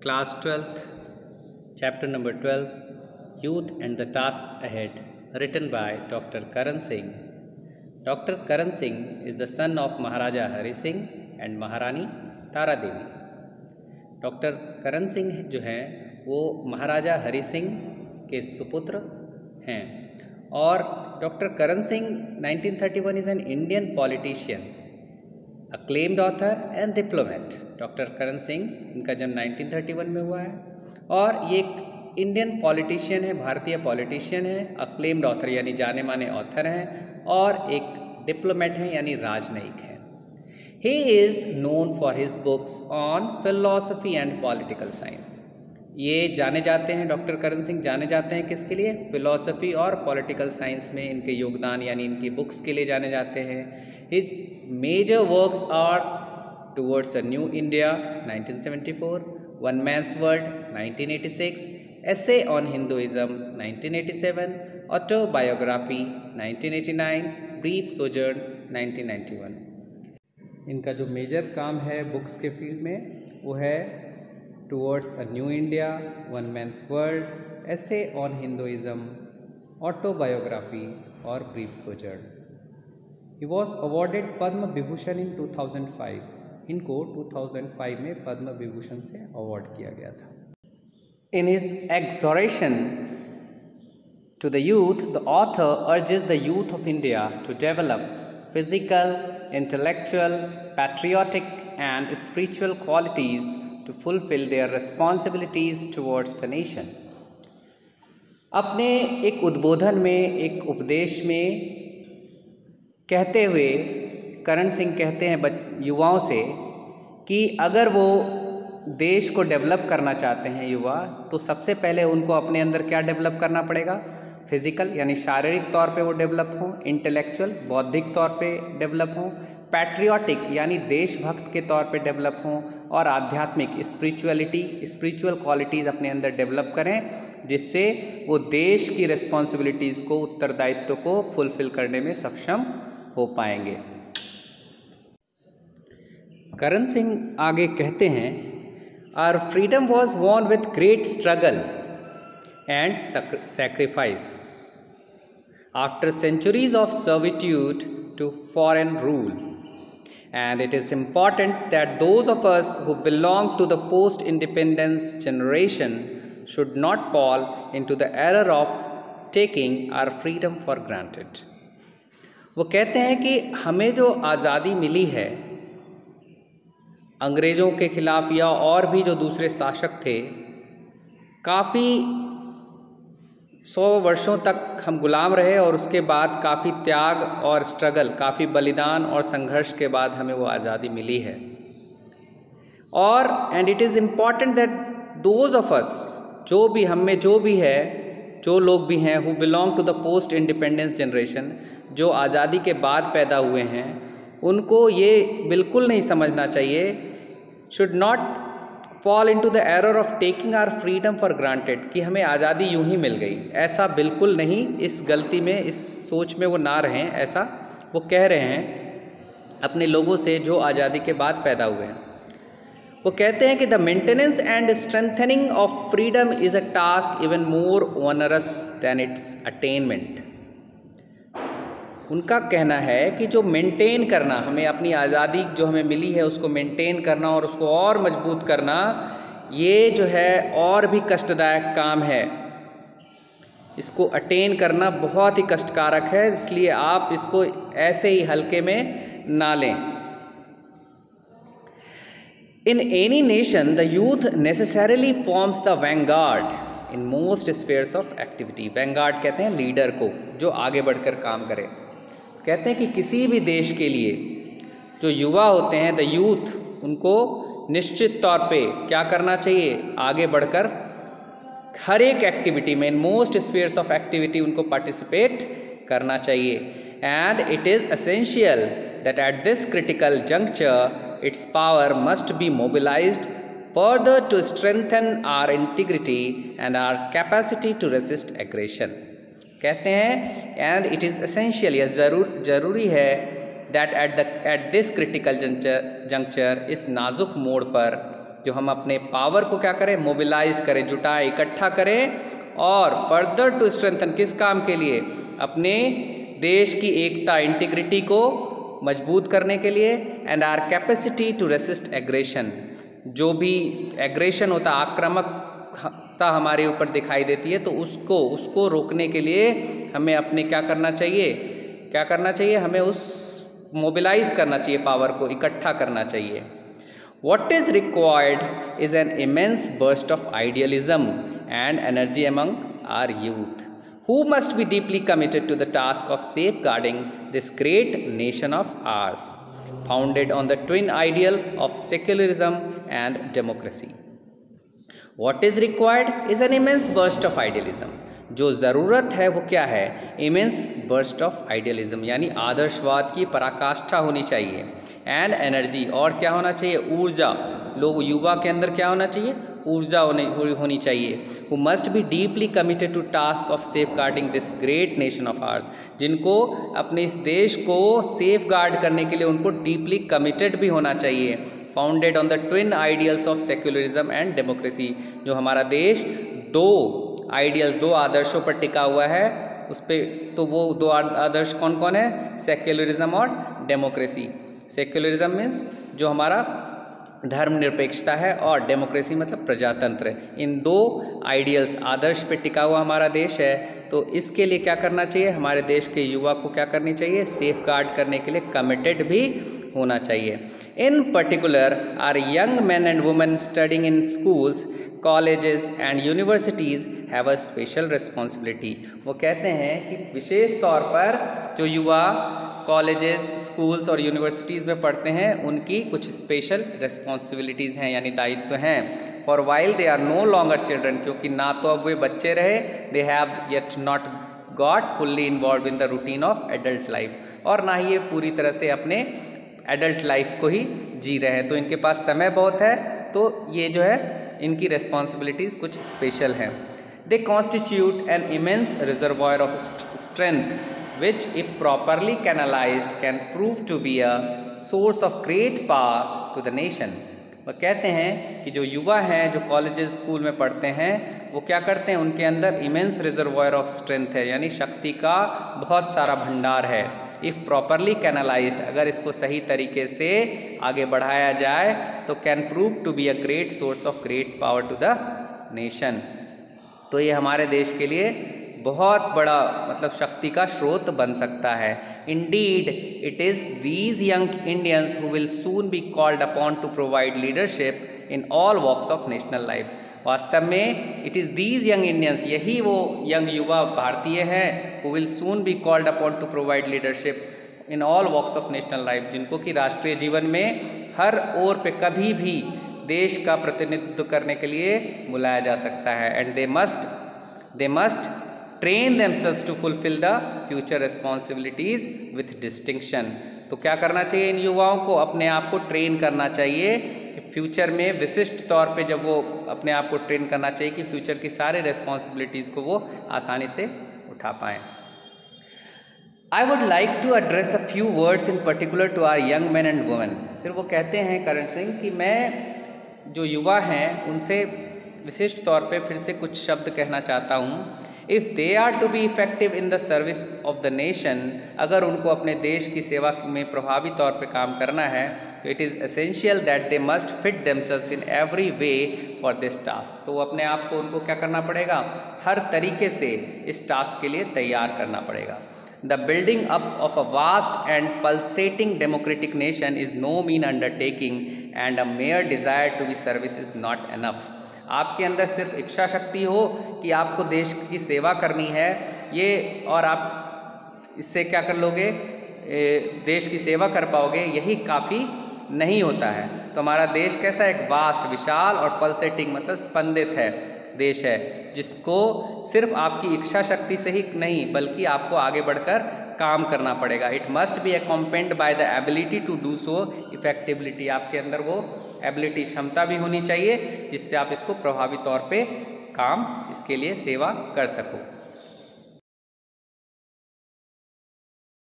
Class 12th, Chapter number 12, Youth and the Tasks Ahead, written by Dr. Karan Singh. Dr. Karan Singh is the son of Maharaja Hari Singh and Maharani Tara Devi. Doctor Karan Singh जो हैं वो महाराजा हरि सिंह के सुपुत्र हैं और doctor Karan Singh 1931 is an Indian politician, acclaimed author and diplomat. Doctor Karan Singh इनका जन्म 1931 में हुआ है और ये एक इंडियन पॉलिटिशियन है, भारतीय पॉलिटिशियन है, अक्लेम्ड ऑथर यानी जाने माने ऑथर हैं और एक डिप्लोमेट हैं यानी राजनयिक हैं। He is known for his books on philosophy and political science. ये जाने जाते हैं, डॉक्टर करण सिंह जाने जाते हैं किसके लिए? फिलॉसफी और पॉलिटिकल साइंस में इनके योगदान यानी इनकी बुक्स के लिए जाने जाते हैं। His major works are Towards a New India 1974, One Man's World 1986, Essay on Hinduism 1987, Autobiography 1989, Brief Sojourn 1991। इनका जो मेजर काम है बुक्स के फील्ड में वो है towards a new India, one man's world, essay on Hinduism, autobiography और brief sojourn. He was awarded Padma Vibhushan in 2005। इनको 2005 में पद्म विभूषण से अवॉर्ड किया गया था। In his exhortation to the youth, the author urges the youth of India to develop physical, intellectual, patriotic and spiritual qualities to fulfill their responsibilities towards the nation. अपने एक उद्बोधन में, एक उपदेश में कहते हुए करण सिंह कहते हैं युवाओं से कि अगर वो देश को डेवलप करना चाहते हैं युवा, तो सबसे पहले उनको अपने अंदर क्या डेवलप करना पड़ेगा? फिजिकल यानी शारीरिक तौर पे वो डेवलप हों, इंटेलेक्चुअल बौद्धिक तौर पे डेवलप हों, पैट्रियोटिक यानी देशभक्त के तौर पे डेवलप हों और आध्यात्मिक स्पिरिचुअल क्वालिटीज़ अपने अंदर डेवलप करें, जिससे वो देश की रिस्पॉन्सिबिलिटीज़ को, उत्तरदायित्व को फुलफिल करने में सक्षम हो पाएंगे। करण सिंह आगे कहते हैं, our freedom was won with great struggle and sacrifice after centuries of servitude to foreign rule, and it is important that those of us who belong to the post-independence generation should not fall into the error of taking our freedom for granted. वो कहते हैं कि हमें जो आज़ादी मिली है अंग्रेज़ों के खिलाफ या और भी जो दूसरे शासक थे, काफ़ी 100 वर्षों तक हम गुलाम रहे और उसके बाद काफ़ी त्याग और स्ट्रगल, काफ़ी बलिदान और संघर्ष के बाद हमें वो आज़ादी मिली है। और and it is important that those of us, जो भी हम में जो भी है, जो लोग भी हैं who belong to the post independence generation, जो आज़ादी के बाद पैदा हुए हैं, उनको ये बिल्कुल नहीं समझना चाहिए, should not fall into the error of taking our freedom for granted, कि हमें आज़ादी यूं ही मिल गई। ऐसा बिल्कुल नहीं, इस गलती में, इस सोच में वो ना रहें। ऐसा वो कह रहे हैं अपने लोगों से जो आज़ादी के बाद पैदा हुए हैं। वो कहते हैं कि the maintenance and strengthening of freedom is a task even more onerous than its attainment. उनका कहना है कि जो मेंटेन करना, हमें अपनी आज़ादी जो हमें मिली है उसको मेंटेन करना और उसको और मजबूत करना, ये जो है और भी कष्टदायक काम है। इसको अटेन करना बहुत ही कष्टकारक है, इसलिए आप इसको ऐसे ही हल्के में ना लें। In any nation the youth necessarily forms the vanguard in most spheres of activity. Vanguard कहते हैं लीडर को, जो आगे बढ़कर काम करे। कहते हैं कि किसी भी देश के लिए जो युवा होते हैं, द यूथ, उनको निश्चित तौर पे क्या करना चाहिए? आगे बढ़कर हर एक एक्टिविटी में, in most spheres of activity, उनको पार्टिसिपेट करना चाहिए। And it is essential that at this critical juncture its power must be mobilised further to strengthen our integrity and our capacity to resist aggression. कहते हैं and it is essential, यह ज़रूरी है that at this critical juncture, इस नाजुक मोड़ पर, जो हम अपने पावर को क्या करें, मोबिलाइज करें, जुटाएं, इकट्ठा करें और फर्दर टू स्ट्रेंथन, किस काम के लिए, अपने देश की एकता, इंटीग्रिटी को मजबूत करने के लिए, and our capacity to resist aggression, जो भी एग्रेशन होता है, आक्रामकता हमारे ऊपर दिखाई देती है, तो उसको रोकने के लिए हमें अपने क्या करना चाहिए, हमें उस मोबिलाइज करना चाहिए, पावर को इकट्ठा करना चाहिए। What is required is an immense burst of idealism and energy among our youth, who must be deeply committed to the task of safeguarding this great nation of ours, founded on the twin ideal of secularism and democracy. What is required is an immense burst of idealism. जो ज़रूरत है वो क्या है, immense burst of idealism, यानी आदर्शवाद की पराकाष्ठा होनी चाहिए, एंड एनर्जी, और क्या होना चाहिए, ऊर्जा, लोग युवा के अंदर क्या होना चाहिए, ऊर्जा होनी चाहिए, who must be deeply committed to task of safeguarding this great nation of ours, जिनको अपने इस देश को सेफ गार्ड करने के लिए उनको डीपली कमिटेड भी होना चाहिए, founded on the twin ideals of secularism and democracy, जो हमारा देश दो आदर्शों पर टिका हुआ है, उस पर, तो वो दो आदर्श कौन कौन है, सेक्युलरिज्म और डेमोक्रेसी। सेक्युलरिज्म मीन्स जो हमारा धर्मनिरपेक्षता है, और डेमोक्रेसी मतलब प्रजातंत्र। इन दो आइडियल्स, आदर्श पे टिका हुआ हमारा देश है, तो इसके लिए क्या करना चाहिए, हमारे देश के युवा को क्या करनी चाहिए, सेफ गार्ड करने के लिए कमिटेड भी होना चाहिए। In particular our young men and women studying in schools, colleges and universities have a special responsibility. वो कहते हैं कि विशेष तौर पर जो युवा कॉलेजेस, स्कूल्स और यूनिवर्सिटीज़ में पढ़ते हैं, उनकी कुछ स्पेशल रिस्पॉन्सिबिलिटीज़ हैं, यानी दायित्व हैं। For while they are no longer children, क्योंकि ना तो अब वे बच्चे रहे, they have yet not got fully involve in the routine of adult life, और ना ही ये पूरी तरह से अपने एडल्ट लाइफ को ही जी रहे हैं, तो इनके पास समय बहुत है, तो ये जो है इनकी रिस्पॉन्सिबिलिटीज़ कुछ स्पेशल हैं। They constitute an immense reservoir of strength which if properly canalized can prove to be a source of great power to the nation। वह कहते हैं कि जो युवा हैं, जो कॉलेजेस स्कूल में पढ़ते हैं, वो क्या करते हैं, उनके अंदर इमेंस रिजर्वॉयर ऑफ स्ट्रेंथ है, यानी शक्ति का बहुत सारा भंडार है। इफ़ प्रॉपरली कैनलाइज्ड, अगर इसको सही तरीके से आगे बढ़ाया जाए, तो can prove to be a great source of great power to the nation. तो ये हमारे देश के लिए बहुत बड़ा मतलब शक्ति का स्रोत बन सकता है। Indeed it is these young Indians who will soon be called upon to provide leadership in all walks of national life. वास्तव में it is these young Indians, यही वो यंग युवा भारतीय हैं, who will soon be called upon to provide leadership in all walks of national life, जिनको कि राष्ट्रीय जीवन में हर ओर पे कभी भी देश का प्रतिनिधित्व करने के लिए बुलाया जा सकता है। And they must train themselves to fulfil the future responsibilities with distinction. तो क्या करना चाहिए, इन युवाओं को अपने आप को ट्रेन करना चाहिए कि फ्यूचर में विशिष्ट तौर पे जब वो अपने आप को ट्रेन करना चाहिए कि फ्यूचर की सारे रिस्पॉन्सिबिलिटीज़ को वो आसानी से उठा पाएँ। I would like to address a few words in particular to our young men and women. फिर वो कहते हैं करण सिंह कि मैं जो युवा हैं उनसे विशिष्ट तौर पे फिर से कुछ शब्द कहना चाहता हूँ। If they are to be effective in the service of the nation, अगर उनको अपने देश की सेवा में प्रभावी तौर पे काम करना है, तो it is essential that they must fit themselves in every way for this task. तो अपने आप को उनको क्या करना पड़ेगा, हर तरीके से इस टास्क के लिए तैयार करना पड़ेगा। The building up of a vast and pulsating democratic nation is no mean undertaking and a mere desire to be service is not enough. आपके अंदर सिर्फ इच्छा शक्ति हो कि आपको देश की सेवा करनी है, ये, और आप इससे क्या कर लोगे, देश की सेवा कर पाओगे, यही काफ़ी नहीं होता है। तो हमारा देश कैसा, एक वास्ट, विशाल और पल्सेटिंग मतलब स्पंदित है देश है, जिसको सिर्फ आपकी इच्छा शक्ति से ही नहीं बल्कि आपको आगे बढ़कर काम करना पड़ेगा। It must be accompanied by the ability to do so effectively. आपके अंदर वो एबिलिटी, क्षमता भी होनी चाहिए जिससे आप इसको प्रभावी तौर पे काम, इसके लिए सेवा कर सको।